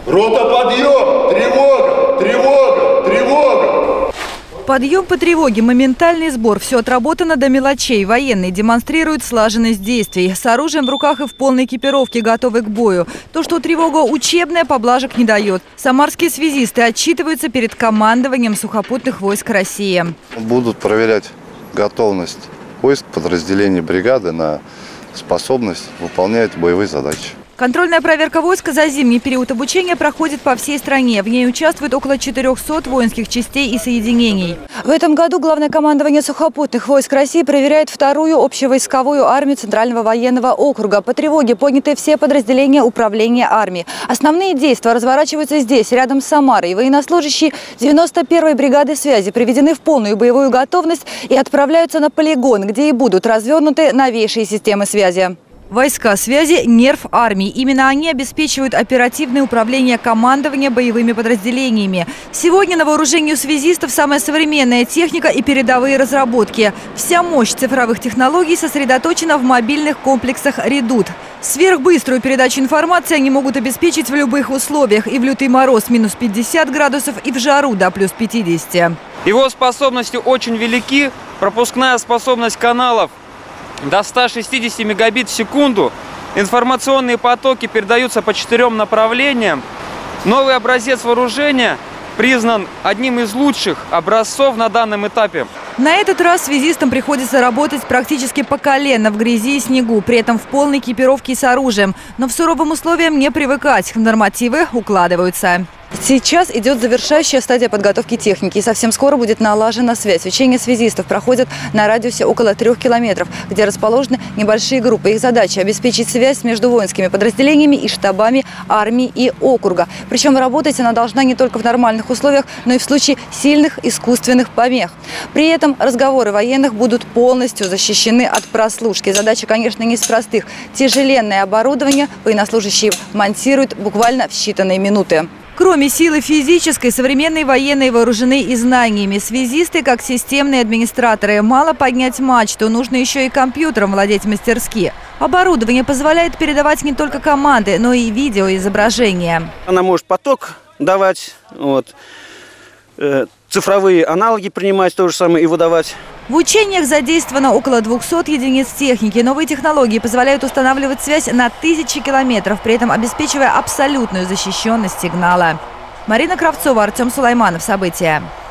Рота, подъем! Тревога! Тревога! Тревога! Подъем по тревоге, моментальный сбор. Все отработано до мелочей. Военные демонстрируют слаженность действий. С оружием в руках и в полной экипировке, готовы к бою. То, что тревога учебная, поблажек не дает. Самарские связисты отчитываются перед командованием сухопутных войск России. Будут проверять готовность войск, подразделений бригады на способность выполнять боевые задачи. Контрольная проверка войск за зимний период обучения проходит по всей стране. В ней участвует около 400 воинских частей и соединений. В этом году Главное командование сухопутных войск России проверяет вторую общевойсковую армию Центрального военного округа. По тревоге подняты все подразделения управления армией. Основные действия разворачиваются здесь, рядом с Самарой. Военнослужащие 91-й бригады связи приведены в полную боевую готовность и отправляются на полигон, где и будут развернуты новейшие системы связи. Войска связи – нерв армии. Именно они обеспечивают оперативное управление командования боевыми подразделениями. Сегодня на вооружении у связистов самая современная техника и передовые разработки. Вся мощь цифровых технологий сосредоточена в мобильных комплексах «Редут». Сверхбыструю передачу информации они могут обеспечить в любых условиях. И в лютый мороз минус 50 градусов, и в жару до плюс 50. Его способности очень велики. Пропускная способность каналов до 160 мегабит в секунду. Информационные потоки передаются по 4 направлениям. Новый образец вооружения признан одним из лучших образцов на данном этапе. На этот раз связистам приходится работать практически по колено в грязи и снегу, при этом в полной экипировке и с оружием. Но в суровым условиям не привыкать, нормативы укладываются. Сейчас идет завершающая стадия подготовки техники, и совсем скоро будет налажена связь. Учения связистов проходят на радиусе около 3 километров, где расположены небольшие группы. Их задача – обеспечить связь между воинскими подразделениями и штабами армии и округа. Причем работать она должна не только в нормальных условиях, но и в случае сильных искусственных помех. При этом разговоры военных будут полностью защищены от прослушки. Задача, конечно, не из простых. Тяжеленное оборудование военнослужащие монтируют буквально в считанные минуты. Кроме силы физической, современные военные вооружены и знаниями. Связисты, как системные администраторы. Мало поднять мачту, нужно еще и компьютером владеть мастерски. Оборудование позволяет передавать не только команды, но и видеоизображения. Она может поток давать, цифровые аналоги принимать, то же самое и выдавать. В учениях задействовано около 200 единиц техники. Новые технологии позволяют устанавливать связь на 1000 километров, при этом обеспечивая абсолютную защищенность сигнала. Марина Кравцова, Артем Сулайманов. События.